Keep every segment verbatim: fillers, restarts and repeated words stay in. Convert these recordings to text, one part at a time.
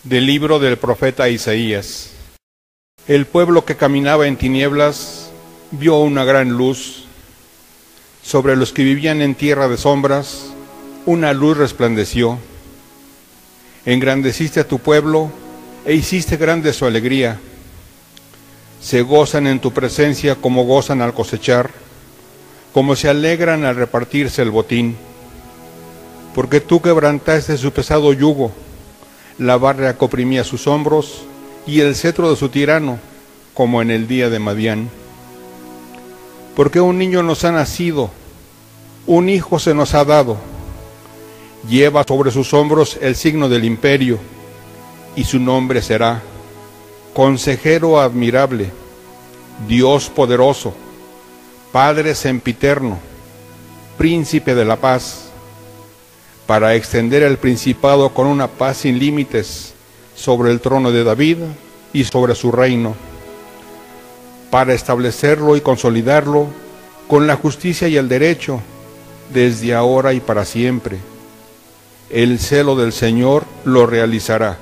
Del libro del profeta Isaías. El pueblo que caminaba en tinieblas vio una gran luz. Sobre los que vivían en tierra de sombras, una luz resplandeció. Engrandeciste a tu pueblo e hiciste grande su alegría. Se gozan en tu presencia como gozan al cosechar, como se alegran al repartirse el botín. Porque tú quebrantaste su pesado yugo, la barra que oprimía sus hombros y el cetro de su tirano, como en el día de Madián. Porque un niño nos ha nacido, un hijo se nos ha dado. Lleva sobre sus hombros el signo del imperio, y su nombre será Consejero admirable, Dios poderoso, Padre sempiterno, Príncipe de la paz, para extender el principado con una paz sin límites sobre el trono de David y sobre su reino, para establecerlo y consolidarlo con la justicia y el derecho, desde ahora y para siempre. El celo del Señor lo realizará.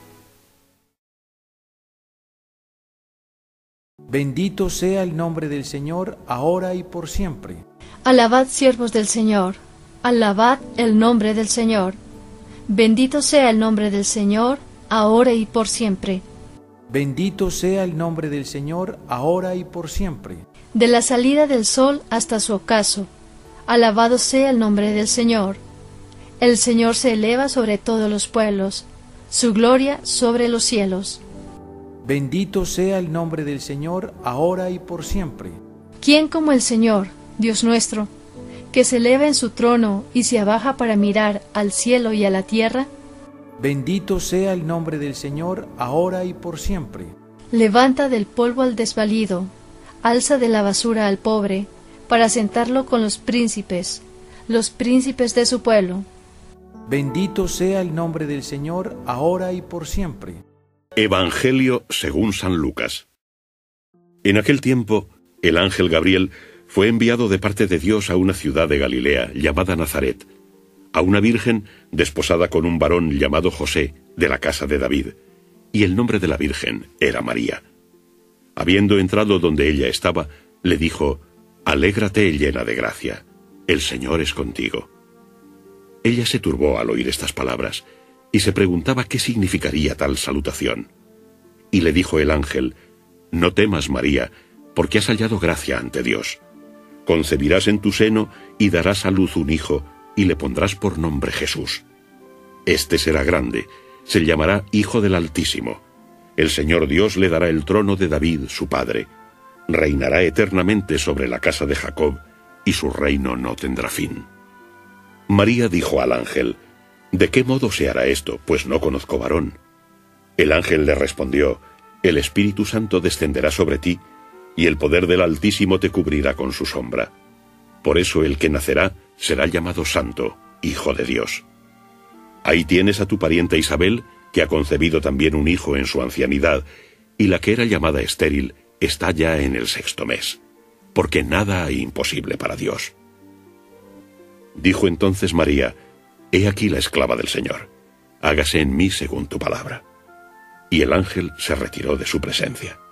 Bendito sea el nombre del Señor, ahora y por siempre. Alabad, siervos del Señor, alabad el nombre del Señor. Bendito sea el nombre del Señor, ahora y por siempre. Bendito sea el nombre del Señor, ahora y por siempre. De la salida del sol hasta su ocaso, alabado sea el nombre del Señor. El Señor se eleva sobre todos los pueblos, su gloria sobre los cielos. Bendito sea el nombre del Señor, ahora y por siempre. ¿Quién como el Señor, Dios nuestro, que se eleva en su trono y se abaja para mirar al cielo y a la tierra? Bendito sea el nombre del Señor, ahora y por siempre. Levanta del polvo al desvalido, alza de la basura al pobre, para sentarlo con los príncipes, los príncipes de su pueblo. Bendito sea el nombre del Señor, ahora y por siempre. Evangelio según San Lucas. En aquel tiempo, el ángel Gabriel fue enviado de parte de Dios a una ciudad de Galilea llamada Nazaret, a una virgen desposada con un varón llamado José, de la casa de David, y el nombre de la virgen era María. Habiendo entrado donde ella estaba, le dijo: Alégrate llena de gracia, el Señor es contigo. Ella se turbó al oír estas palabras, y se preguntaba qué significaría tal salutación. Y le dijo el ángel: No temas, María, porque has hallado gracia ante Dios. Concebirás en tu seno y darás a luz un hijo, y le pondrás por nombre Jesús. Este será grande, se llamará Hijo del Altísimo. El Señor Dios le dará el trono de David, su padre. Reinará eternamente sobre la casa de Jacob, y su reino no tendrá fin. María dijo al ángel: ¿De qué modo se hará esto, pues no conozco varón? El ángel le respondió: El Espíritu Santo descenderá sobre ti, y el poder del Altísimo te cubrirá con su sombra. Por eso el que nacerá será llamado Santo, Hijo de Dios. Ahí tienes a tu pariente Isabel, que ha concebido también un hijo en su ancianidad, y la que era llamada estéril está ya en el sexto mes, porque nada hay imposible para Dios. Dijo entonces María: He aquí la esclava del Señor, hágase en mí según tu palabra. Y el ángel se retiró de su presencia.